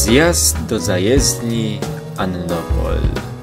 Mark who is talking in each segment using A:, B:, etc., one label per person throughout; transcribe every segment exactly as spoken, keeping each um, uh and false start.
A: Zjazd do zajezdni Annopol.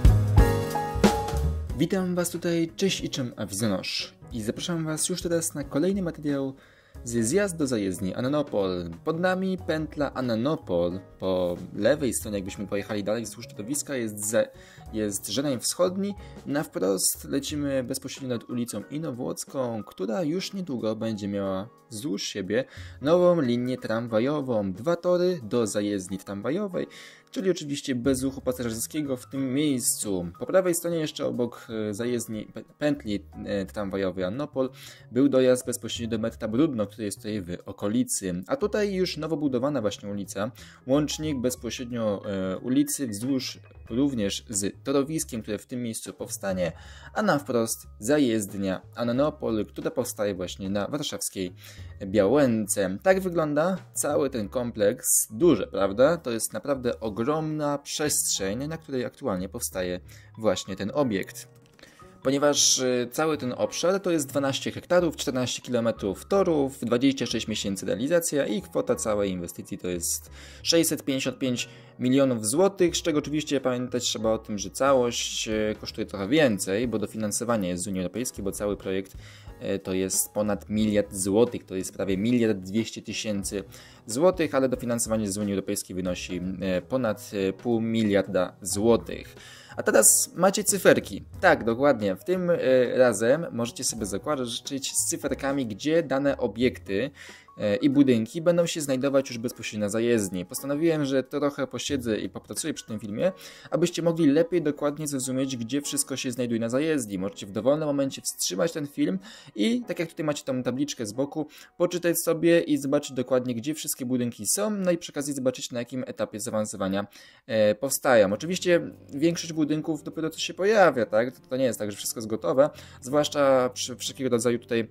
A: Witam Was tutaj, cześć i czym Awizjonosz. I zapraszam Was już teraz na kolejny materiał z Zjazd do zajezdni Annopol. Pod nami pętla Annopol. Po lewej stronie, jakbyśmy pojechali dalej wzdłuż torowiska, jest, ze, jest Żereń Wschodni. Na wprost lecimy bezpośrednio nad ulicą Inowłocką, która już niedługo będzie miała wzdłuż siebie nową linię tramwajową. Dwa tory do zajezdni tramwajowej, czyli oczywiście bez ruchu pasażerskiego w tym miejscu. Po prawej stronie jeszcze obok zajezdni pętli tramwajowej Annopol był dojazd bezpośrednio do metra Brudno, który jest tutaj w okolicy. A tutaj już nowo budowana właśnie ulica, łącznik bezpośrednio e, ulicy wzdłuż również z torowiskiem, które w tym miejscu powstanie, a na wprost zajezdnia Annopol, która powstaje właśnie na warszawskiej Białęce. Tak wygląda cały ten kompleks. Duże, prawda? To jest naprawdę ogromna przestrzeń, na której aktualnie powstaje właśnie ten obiekt. Ponieważ cały ten obszar to jest dwanaście hektarów, czternaście kilometrów torów, dwadzieścia sześć miesięcy realizacja i kwota całej inwestycji to jest sześćset pięćdziesiąt pięć milionów złotych, z czego oczywiście pamiętać trzeba o tym, że całość kosztuje trochę więcej, bo dofinansowanie jest z Unii Europejskiej, bo cały projekt to jest ponad miliard złotych, to jest prawie miliard dwieście tysięcy złotych, ale dofinansowanie z Unii Europejskiej wynosi ponad pół miliarda złotych. A teraz macie cyferki. Tak, dokładnie. W tym y, razem możecie sobie zakładać z cyferkami, gdzie dane obiekty y, i budynki będą się znajdować już bezpośrednio na zajezdni. Postanowiłem, że trochę posiedzę i popracuję przy tym filmie, abyście mogli lepiej dokładnie zrozumieć, gdzie wszystko się znajduje na zajezdni. Możecie w dowolnym momencie wstrzymać ten film i, tak jak tutaj macie tą tabliczkę z boku, poczytać sobie i zobaczyć dokładnie, gdzie wszystkie budynki są, no i przy okazji zobaczyć, na jakim etapie zaawansowania e, powstają. Oczywiście większość budynków dopiero co się pojawia, tak? To, to nie jest tak, że wszystko jest gotowe, zwłaszcza przy wszelkiego rodzaju tutaj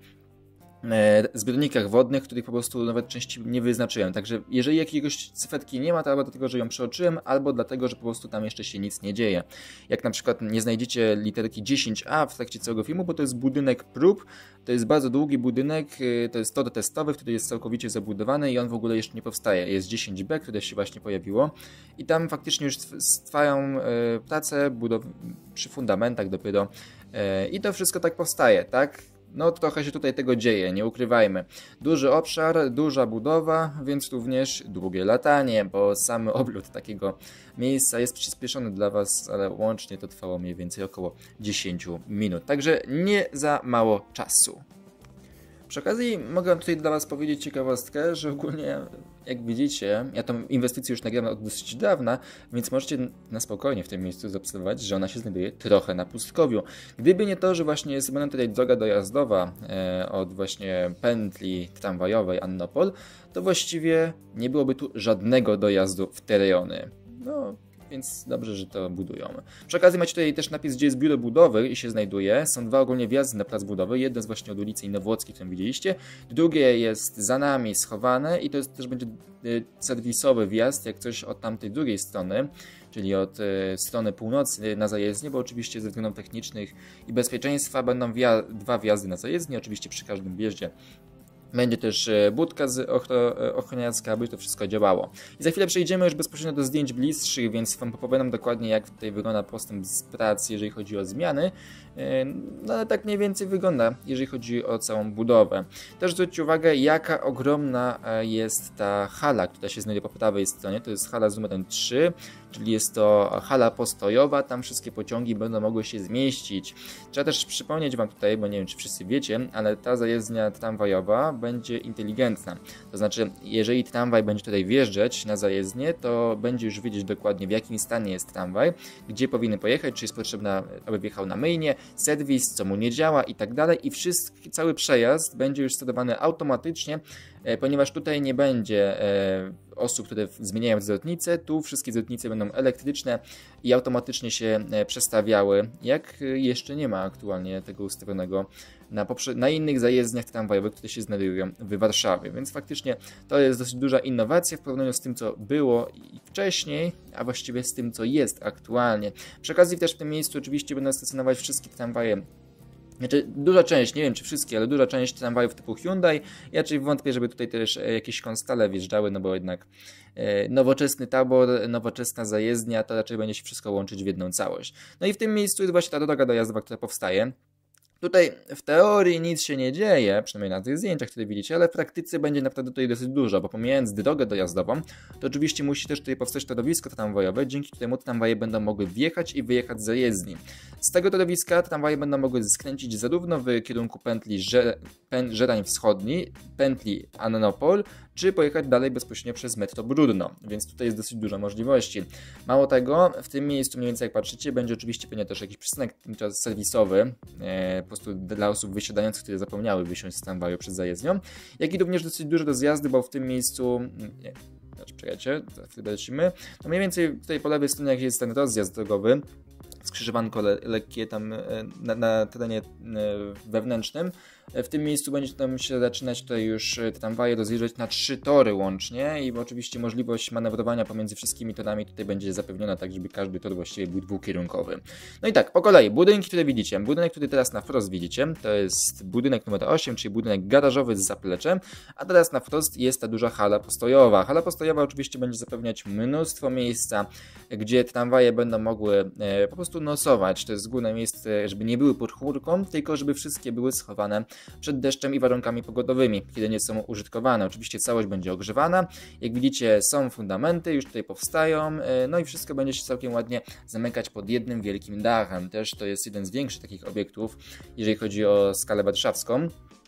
A: zbiornikach wodnych, których po prostu nawet części nie wyznaczyłem. Także jeżeli jakiegoś cyferki nie ma, to albo dlatego, że ją przeoczyłem, albo dlatego, że po prostu tam jeszcze się nic nie dzieje. Jak na przykład nie znajdziecie literki dziesięć a w trakcie całego filmu, bo to jest budynek prób, to jest bardzo długi budynek, to jest tor testowy, który jest całkowicie zabudowany i on w ogóle jeszcze nie powstaje. Jest dziesięć b, które się właśnie pojawiło i tam faktycznie już trwają prace budow- przy fundamentach dopiero i to wszystko tak powstaje, tak? No trochę się tutaj tego dzieje, nie ukrywajmy. Duży obszar, duża budowa, więc również długie latanie, bo sam oblot takiego miejsca jest przyspieszony dla Was, ale łącznie to trwało mniej więcej około dziesięć minut. Także nie za mało czasu. Przy okazji mogę tutaj dla Was powiedzieć ciekawostkę, że ogólnie, jak widzicie, ja tą inwestycję już nagrałem od dosyć dawna, więc możecie na spokojnie w tym miejscu zaobserwować, że ona się znajduje trochę na pustkowiu. Gdyby nie to, że właśnie jest tutaj droga dojazdowa e, od właśnie pętli tramwajowej Annopol, to właściwie nie byłoby tu żadnego dojazdu w te rejony. No, więc dobrze, że to budują. Przy okazji macie tutaj też napis, gdzie jest biuro budowy i się znajduje. Są dwa ogólnie wjazdy na plac budowy. Jedno jest właśnie od ulicy Inowłockiej, którą widzieliście. Drugie jest za nami schowane i to jest też będzie serwisowy wjazd, jak coś od tamtej drugiej strony, czyli od y, strony północy na zajezdnię, bo oczywiście ze względów technicznych i bezpieczeństwa będą wja dwa wjazdy na zajezdnię, oczywiście przy każdym wjeździe. Będzie też budka z ochroniarska, aby to wszystko działało. I za chwilę przejdziemy już bezpośrednio do zdjęć bliższych, więc Wam opowiadam dokładnie, jak tutaj wygląda postęp z prac, jeżeli chodzi o zmiany. No ale tak mniej więcej wygląda, jeżeli chodzi o całą budowę. Też zwróćcie uwagę, jaka ogromna jest ta hala, która się znajduje po prawej stronie. To jest hala z numerem trzy, czyli jest to hala postojowa. Tam wszystkie pociągi będą mogły się zmieścić. Trzeba też przypomnieć Wam tutaj, bo nie wiem, czy wszyscy wiecie, ale ta zajezdnia tramwajowa będzie inteligentna. To znaczy, jeżeli tramwaj będzie tutaj wjeżdżać na zajezdnię, to będzie już wiedzieć dokładnie, w jakim stanie jest tramwaj, gdzie powinien pojechać, czy jest potrzebna, aby wjechał na myjnię, serwis, co mu nie działa i tak dalej. I wszystki, cały przejazd będzie już sterowany automatycznie, e, ponieważ tutaj nie będzie e, osób, które zmieniają zwrotnice. Tu wszystkie zwrotnice będą elektryczne i automatycznie się e, przestawiały, jak jeszcze nie ma aktualnie tego ustawionego na, na innych zajezdniach tramwajowych, które się znajdują w Warszawie. Więc faktycznie to jest dosyć duża innowacja w porównaniu z tym, co było wcześniej, a właściwie z tym, co jest aktualnie. Przy okazji też w tym miejscu oczywiście będą stacjonować wszystkie tramwaje Znaczy, duża część, nie wiem czy wszystkie, ale duża część tramwajów typu Hyundai. Ja raczej wątpię, żeby tutaj też jakieś konstale wjeżdżały, no bo jednak e, nowoczesny tabor, nowoczesna zajezdnia, to raczej będzie się wszystko łączyć w jedną całość. No i w tym miejscu jest właśnie ta droga dojazdowa, która powstaje. Tutaj w teorii nic się nie dzieje, przynajmniej na tych zdjęciach, które widzicie, ale w praktyce będzie naprawdę tutaj dosyć dużo, bo pomijając drogę dojazdową, to oczywiście musi też tutaj powstać torowisko tramwajowe, dzięki któremu tramwaje będą mogły wjechać i wyjechać z zajezdni. Z tego torowiska tramwaje będą mogły skręcić zarówno w kierunku pętli Żerań Wschodni, pętli Annopol, czy pojechać dalej bezpośrednio przez metro Brudno, więc tutaj jest dosyć dużo możliwości. Mało tego, w tym miejscu mniej więcej jak patrzycie, będzie oczywiście pewnie też jakiś przystanek serwisowy, e, po prostu dla osób wysiadających, które zapomniały wysiąść z tramwaju przed zajezdnią, jak i również dosyć dużo rozjazdy, bo w tym miejscu... Nie, znaczy, czekajcie, wtedy lecimy. No mniej więcej tutaj po lewej stronie jak jest ten rozjazd drogowy, skrzyżowanko le lekkie tam na, na terenie wewnętrznym. W tym miejscu będzie tam się zaczynać tutaj już tramwaje rozjeżdżać na trzy tory łącznie i oczywiście możliwość manewrowania pomiędzy wszystkimi torami tutaj będzie zapewniona tak, żeby każdy tor właściwie był dwukierunkowy. No i tak, po kolei, budynki, które widzicie. Budynek, który teraz na wprost widzicie, to jest budynek numer osiem, czyli budynek garażowy z zapleczem, a teraz na wprost jest ta duża hala postojowa. Hala postojowa oczywiście będzie zapewniać mnóstwo miejsca, gdzie tramwaje będą mogły e, po prostu nosować. To jest główne miejsce, żeby nie były pod chmurką, tylko żeby wszystkie były schowane przed deszczem i warunkami pogodowymi, kiedy nie są użytkowane. Oczywiście całość będzie ogrzewana. Jak widzicie, są fundamenty, już tutaj powstają, no i wszystko będzie się całkiem ładnie zamykać pod jednym wielkim dachem. Też to jest jeden z większych takich obiektów, jeżeli chodzi o skalę warszawską.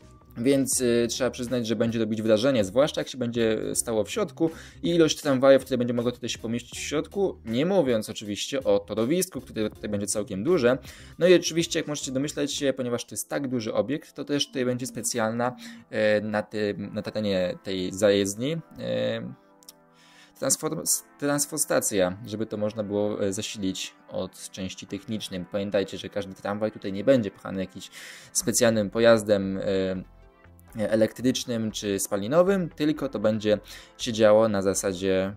A: Więc y, trzeba przyznać, że będzie robić wrażenie, zwłaszcza jak się będzie stało w środku i ilość tramwajów, które będzie mogło tutaj się pomieścić w środku, nie mówiąc oczywiście o torowisku, które tutaj będzie całkiem duże. No i oczywiście, jak możecie domyśleć się, ponieważ to jest tak duży obiekt, to też tutaj będzie specjalna y, na, tym, na terenie tej zajezdni y, transform, transforstacja, żeby to można było zasilić od części technicznej. Pamiętajcie, że każdy tramwaj tutaj nie będzie pchany jakimś specjalnym pojazdem y, elektrycznym czy spalinowym, tylko to będzie się działo na zasadzie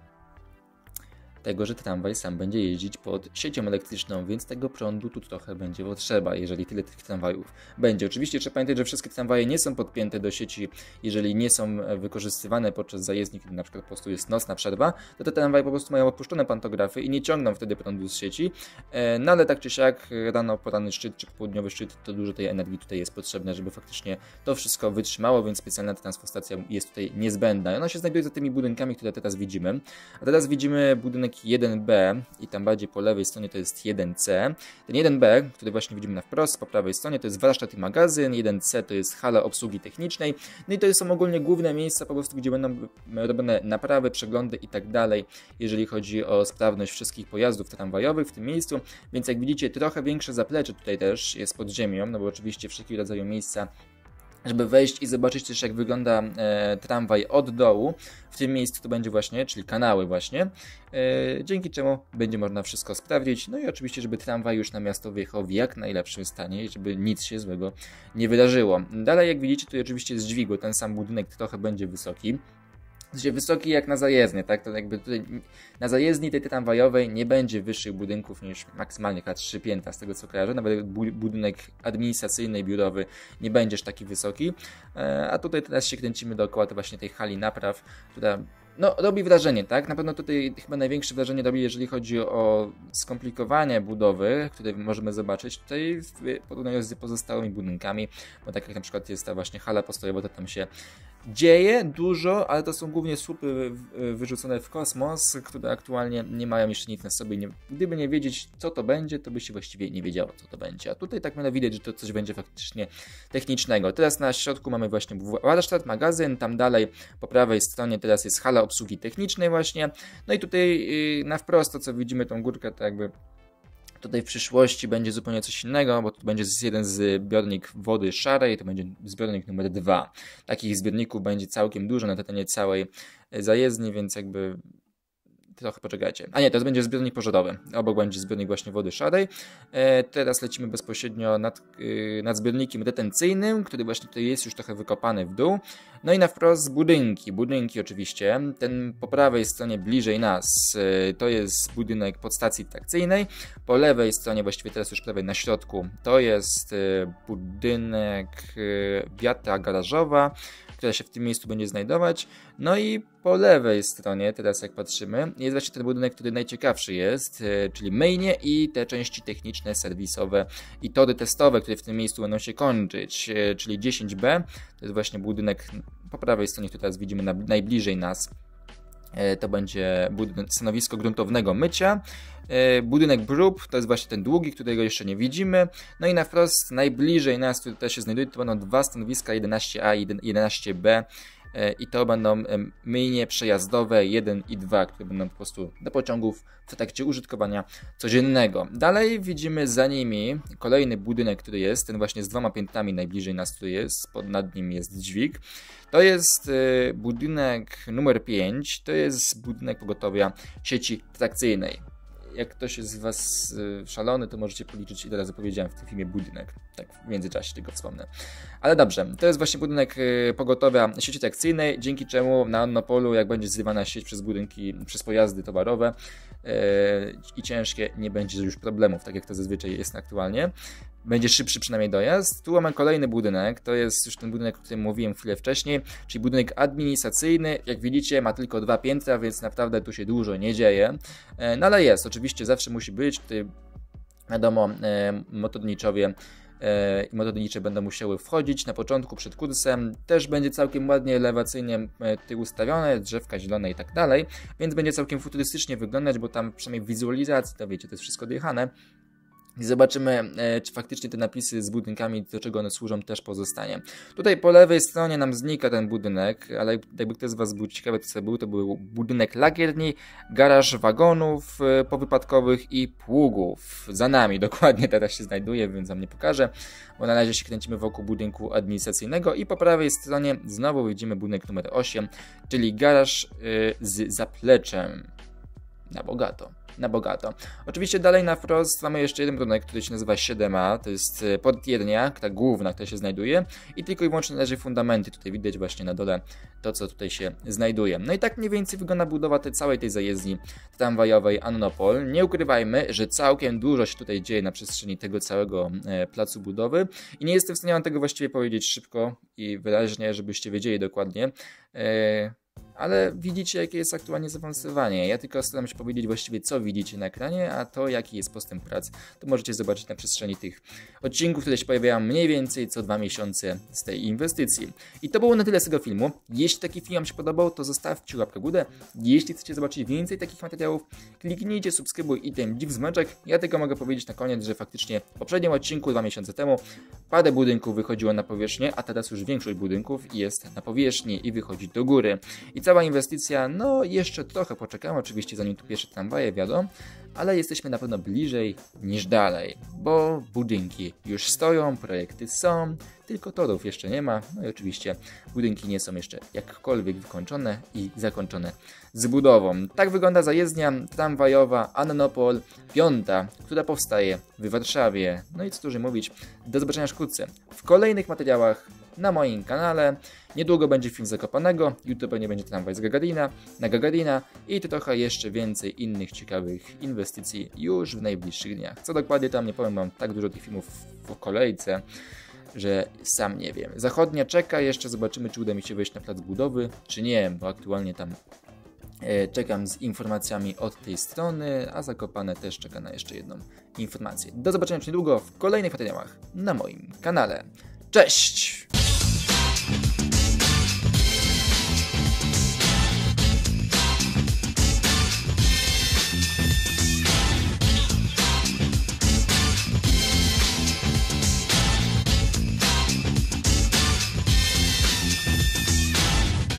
A: tego, że tramwaj sam będzie jeździć pod siecią elektryczną, więc tego prądu tu trochę będzie potrzeba, jeżeli tyle tych tramwajów będzie. Oczywiście trzeba pamiętać, że wszystkie tramwaje nie są podpięte do sieci, jeżeli nie są wykorzystywane podczas zajezdni, kiedy na przykład po prostu jest nocna przerwa, to te tramwaje po prostu mają odpuszczone pantografy i nie ciągną wtedy prądu z sieci, no ale tak czy siak rano poranny szczyt czy popołudniowy szczyt, to dużo tej energii tutaj jest potrzebne, żeby faktycznie to wszystko wytrzymało, więc specjalna transforstacja jest tutaj niezbędna. Ona się znajduje za tymi budynkami, które teraz widzimy. A teraz widzimy budynek jeden B i tam bardziej po lewej stronie to jest jeden C. Ten jeden B, który właśnie widzimy na wprost, po prawej stronie to jest warsztat i magazyn, jeden C to jest hala obsługi technicznej, no i to są ogólnie główne miejsca po prostu, gdzie będą robione naprawy, przeglądy i tak dalej, jeżeli chodzi o sprawność wszystkich pojazdów tramwajowych w tym miejscu, więc jak widzicie trochę większe zaplecze tutaj też jest pod ziemią, no bo oczywiście wszelkiego rodzaju miejsca, żeby wejść i zobaczyć też jak wygląda e, tramwaj od dołu. W tym miejscu to będzie właśnie, czyli kanały właśnie, e, dzięki czemu będzie można wszystko sprawdzić. No i oczywiście, żeby tramwaj już na miasto wjechał w jak najlepszym stanie i żeby nic się złego nie wydarzyło. Dalej jak widzicie, tu oczywiście jest dźwigło, ten sam budynek trochę będzie wysoki. Wysoki jak na zajezdnię, tak? To jakby tutaj na zajezdni tej tramwajowej nie będzie wyższych budynków niż maksymalnie chyba trzy piętra, z tego co kojarzę. Nawet budynek administracyjny i biurowy nie będziesz taki wysoki. A tutaj teraz się kręcimy dookoła to właśnie tej hali napraw, która no, robi wrażenie, tak? Na pewno tutaj chyba największe wrażenie robi, jeżeli chodzi o skomplikowanie budowy, które możemy zobaczyć tutaj w porównaniu z pozostałymi budynkami, bo tak jak na przykład jest ta właśnie hala postojowa, to tam się dzieje dużo, ale to są głównie słupy wyrzucone w kosmos, które aktualnie nie mają jeszcze nic na sobie. Nie, gdyby nie wiedzieć, co to będzie, to by się właściwie nie wiedziało, co to będzie. A tutaj tak można widać, że to coś będzie faktycznie technicznego. Teraz na środku mamy właśnie warsztat, magazyn, tam dalej po prawej stronie teraz jest hala obsługi technicznej właśnie. No i tutaj na wprost to, co widzimy, tą górkę, to jakby tutaj w przyszłości będzie zupełnie coś innego, bo tu będzie jeden zbiornik wody szarej, to będzie zbiornik numer dwa. Takich zbiorników będzie całkiem dużo na terenie całej zajezdni, więc jakby trochę poczekajcie. A nie, to będzie zbiornik pożarowy. Obok będzie zbiornik właśnie wody szarej. E, teraz lecimy bezpośrednio nad, e, nad zbiornikiem retencyjnym, który właśnie tutaj jest już trochę wykopany w dół. No i na wprost budynki. Budynki oczywiście. Ten po prawej stronie bliżej nas e, to jest budynek podstacji trakcyjnej. Po lewej stronie, właściwie teraz już prawej na środku, to jest e, budynek e, wiatra garażowa, która się w tym miejscu będzie znajdować. No i po lewej stronie, teraz jak patrzymy, jest właśnie ten budynek, który najciekawszy jest, czyli mainie i te części techniczne, serwisowe i tory testowe, które w tym miejscu będą się kończyć, czyli dziesięć B, to jest właśnie budynek po prawej stronie, który teraz widzimy na, najbliżej nas. To będzie budynek, stanowisko gruntownego mycia. Budynek brób to jest właśnie ten długi, którego jeszcze nie widzimy. No i na wprost najbliżej nas, który też się znajduje, to będą dwa stanowiska jedenaście A i jedenaście B. I to będą myjnie przejazdowe jeden i dwa, które będą po prostu do pociągów w trakcie użytkowania codziennego. Dalej widzimy za nimi kolejny budynek, który jest, ten właśnie z dwoma piętrami najbliżej nas, który jest, pod, nad nim jest dźwig. To jest budynek numer pięć, to jest budynek pogotowia sieci trakcyjnej. Jak ktoś jest z Was szalony, to możecie policzyć, ile razy powiedziałem w tym filmie budynek. Tak w międzyczasie tylko wspomnę. Ale dobrze, to jest właśnie budynek pogotowia sieci trakcyjnej, dzięki czemu na Annopolu, jak będzie zrywana sieć przez budynki, przez pojazdy towarowe yy, i ciężkie, nie będzie już problemów, tak jak to zazwyczaj jest aktualnie. Będzie szybszy przynajmniej dojazd. Tu mamy kolejny budynek, to jest już ten budynek, o którym mówiłem chwilę wcześniej, czyli budynek administracyjny. Jak widzicie, ma tylko dwa piętra, więc naprawdę tu się dużo nie dzieje. No ale jest, oczywiście zawsze musi być. Tutaj wiadomo, motorniczowie i motornicze będą musiały wchodzić na początku przed kursem. Też będzie całkiem ładnie elewacyjnie tutaj ustawione, drzewka zielone i tak dalej, więc będzie całkiem futurystycznie wyglądać, bo tam przynajmniej w wizualizacji, to wiecie, to jest wszystko odjechane. I zobaczymy, e, czy faktycznie te napisy z budynkami, do czego one służą, też pozostanie. Tutaj po lewej stronie nam znika ten budynek, ale jakby ktoś z Was był ciekawy, co to był, to był budynek lakierni, garaż wagonów e, powypadkowych i pługów. Za nami dokładnie teraz się znajduje, więc Wam nie pokażę, bo na razie się kręcimy wokół budynku administracyjnego i po prawej stronie znowu widzimy budynek numer osiem, czyli garaż e, z zapleczem. Na bogato. Na bogato. Oczywiście dalej na wprost mamy jeszcze jeden budynek, który się nazywa siedem A, to jest podjednia, ta główna, która się znajduje i tylko i wyłącznie leży fundamenty, tutaj widać właśnie na dole to, co tutaj się znajduje. No i tak mniej więcej wygląda budowa tej całej tej zajezdni tramwajowej Annopol. Nie ukrywajmy, że całkiem dużo się tutaj dzieje na przestrzeni tego całego e, placu budowy i nie jestem w stanie wam tego właściwie powiedzieć szybko i wyraźnie, żebyście wiedzieli dokładnie. E, Ale widzicie, jakie jest aktualnie zaawansowanie. Ja tylko staram się powiedzieć właściwie, co widzicie na ekranie, a to, jaki jest postęp prac, to możecie zobaczyć na przestrzeni tych odcinków, które się pojawiają mniej więcej co dwa miesiące z tej inwestycji. I to było na tyle z tego filmu. Jeśli taki film Wam się podobał, to zostawcie łapkę w górę. Jeśli chcecie zobaczyć więcej takich materiałów, kliknijcie subskrybuj i ten dziw zmyczek. Ja tylko mogę powiedzieć na koniec, że faktycznie w poprzednim odcinku, dwa miesiące temu, parę budynków wychodziło na powierzchnię, a teraz już większość budynków jest na powierzchni i wychodzi do góry. I cała inwestycja, no jeszcze trochę poczekamy, oczywiście zanim tu pierwsze tramwaje wiadomo, ale jesteśmy na pewno bliżej niż dalej, bo budynki już stoją, projekty są, tylko torów jeszcze nie ma, no i oczywiście budynki nie są jeszcze jakkolwiek wykończone i zakończone z budową. Tak wygląda zajezdnia tramwajowa Annopol piąta, która powstaje w Warszawie. No i co dużo mówić, do zobaczenia wkrótce w kolejnych materiałach na moim kanale. Niedługo będzie film Zakopanego, jutro pewnie będzie tramwaj z Gagarina, na Gagarina i to trochę jeszcze więcej innych ciekawych inwestycji już w najbliższych dniach. Co dokładnie tam, nie powiem, mam tak dużo tych filmów w kolejce, że sam nie wiem. Zachodnia czeka, jeszcze zobaczymy, czy uda mi się wejść na plac budowy, czy nie, bo aktualnie tam e, czekam z informacjami od tej strony, a Zakopane też czeka na jeszcze jedną informację. Do zobaczenia już niedługo w kolejnych materiałach na moim kanale. Cześć!